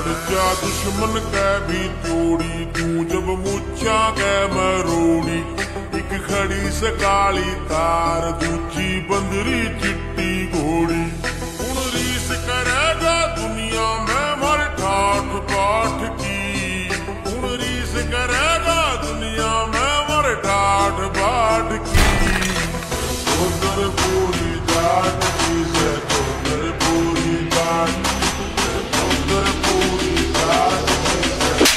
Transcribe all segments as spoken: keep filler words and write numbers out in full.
जा दुश्मन कै भी तोड़ी तू जब मुछा कै मरोड़ी। एक खड़ी से काली तार दूजी बंदरी चिट्टी घोड़ी। हुण रीस करेगा दुनिया में मर ठाठ बाट की। हुण रीस करेगा दुनिया में मर ठाठ बाट की। उधर पूरी जाट की से उधर पूरी जाट उधर पूरी जाट की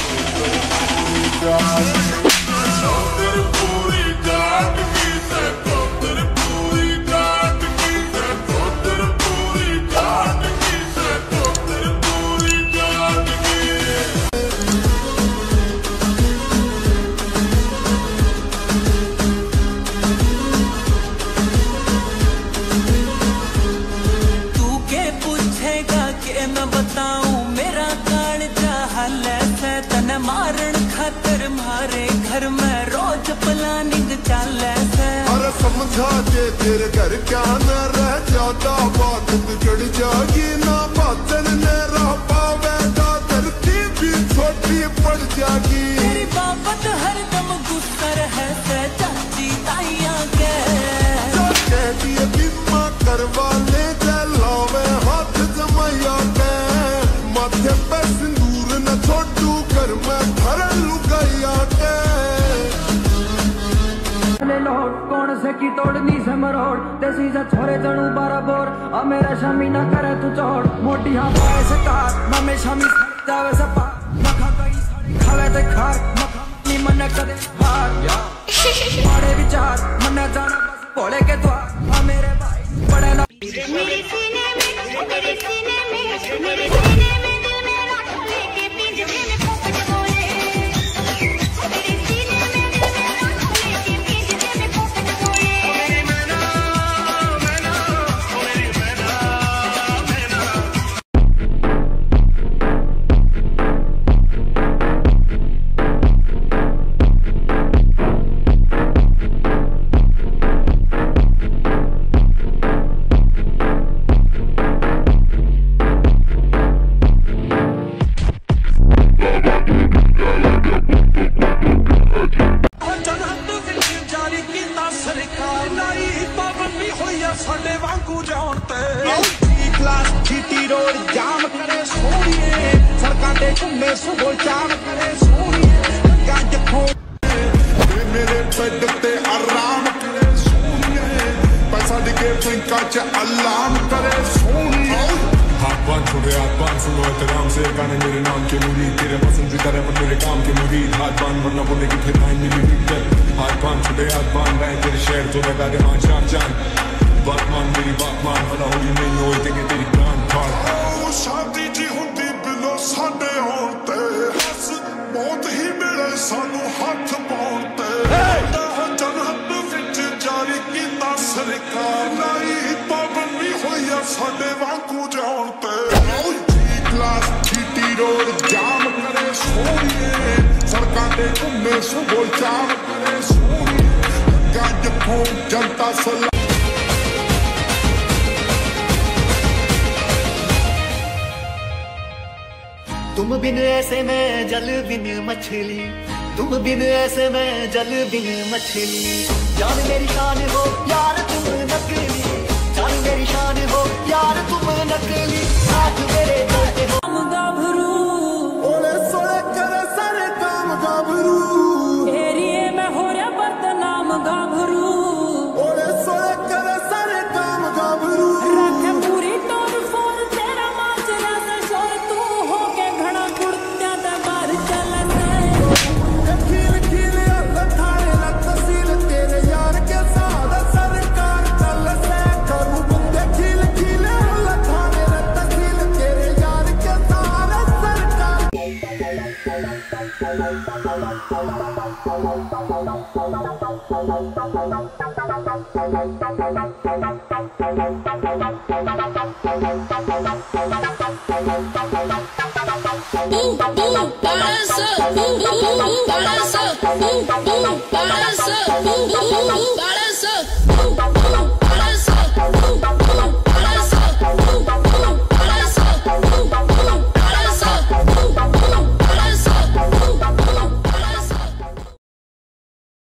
से उधर पूरी जाट की से उधर पूरी जाट की से उधर पूरी जाट की से उधर पूरी जाट की। तू के पूछेगा के मैं बताऊं मेरा कान चाहल है तने मारण खातर मारे घर में रोज प्लानिंग चल है। अरे समझा जे तेरे घर क्या न रह जाता बात बिगड़ जाएगी ना बातन न रह पावेगा धरती भी छोटी पड़ जाएगी। तेरी बाबत हर दम गुस्सा रहे से चाची ताइयां के कह दिए बीमा करवा ले जलावे हाथ जमाया के माथे पे सिंदूर न छोटू घर में घर लुगाया के। कौन से की तोड़नी से मरोड़ देसी से छोरे जड़ू बारह बोर और मेरा शामी ना करे तू चोड़ मोटी हाँ पाए से तार ना में शामी जावे से पार मखा कई साड़ी खावे ते खार मखा नी मन कदे हार मारे विचार मन जाना बस भोले के द्वार आ मेरे भाई बड़े ना मेरे सीने में मेरे सीने में मेरे सीने में दिल मेरा लेके पिंजरे में पोपट बोले। मेरे सीने में दिल मेरा लेके पिंजरे में पोपट बोले। मेरी मैना मैना मेरी मैना मैना। मेरे बेड ते आराम करे सोनिए पैसा दिखे ट्विंका च अलार्म करे सोनिए। हाथ बांध छोड़े हाथ बांध सुनो एहतराम से गाने मेरे नाम के मुरीद तेरे पसंदीदा रैपर मेरे काम के मुरीद। हाथ बांध वरना बोले कि फिर लाइन मिली दिक्कत। हाथ बांध छोड़े हाथ बांध रहे तेरे शहर तो लगा दे हाँ चार चांद। बात मान मेरी बात मान भला होली नहीं होई देंगे तेरी प्राण फाड़। शादी जी होती बिलो साडे होण ते हस मौत ही मिले सानू हाथ पाउण ते। जनहत विच जारी कीता सरकार लाई पाबंदी होई आ साडे वांगू जाउण ते। जी क्लास जीटी रोड जाम करे सोनिए सड़कां ते घुम्मे सुबह जाम करे सोनिए। गंज खून जनता सला तुम बिन ऐसे में जल बिन मछली तुम बिन ऐसे में जल बिन मछली। जान मेरी शान हो यार तुम नकली जान मेरी शान हो यार तुम नकली साथ मेरे दोस्त हो। हम गाभरू ओले सोले करे सारे काम गाभरू एरिए में हो रहा बदनाम गाभरू। ओले सोले करे सारे काम गाभरू रखे पूरी तोड़ फोड़ तेरा माजरा से शोर तू हो के घड़ा कुड़त्या ते बाहर चला से। खील खील थाने ना तहसील तेरे यार के साथ सरकार चल से करूं बंदे खील खील थाने ना तहसील तेरे यार के साथ सरकार।